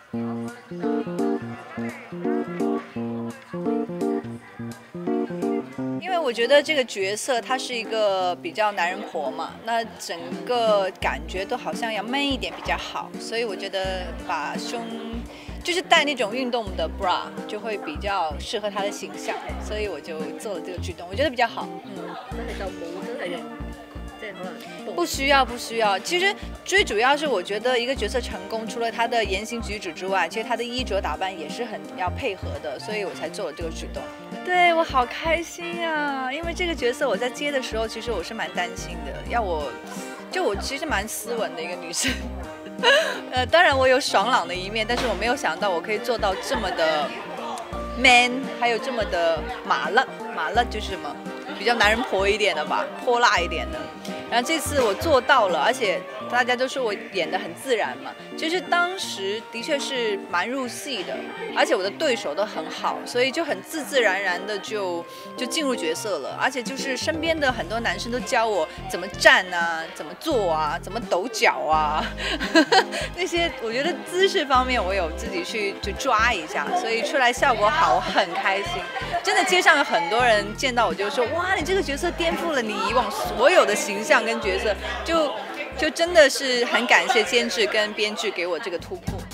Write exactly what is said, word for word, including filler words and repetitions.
因为我觉得这个角色她是一个比较男人婆嘛，那整个感觉都好像要 man 一点比较好，所以我觉得把胸就是戴那种运动的 bra 就会比较适合她的形象，所以我就做了这个举动，我覺得比較好。嗯， 但係就冇真係即係可能不需要不需要。其實最主要是我覺得一個角色成功，除了他的言行舉止之外，其實他的衣着打扮也是很要配合的，所以我才做了這個舉動。對，我好開心啊！因為這個角色我在接的時候，其實我是蠻擔心的，要我就我其實蠻斯文的一個女生。呃，當然我有爽朗的一面，但是我沒有想到我可以做到這麼的 man， 還有這麼的麻辣。麻辣就是什麼？比較男人婆一點的吧，潑辣一點的。然後這次我做到了，而且大家都說我演得很自然嘛，就是當時的確是蠻入戲的，而且我的對手都很好，所以就很自自然然的就就進入角色了。而且就是身邊的很多男生都教我怎麼站啊，怎麼做啊，怎麼抖腳啊，那些我覺得姿勢方面我有自己去就抓一下，所以出來效果好，我很開心。真的街上有很多人見到我就說，哇，你這個角色顛覆了你以往所有的形象跟角色，就就真的是很感謝監製跟編劇給我這個突破。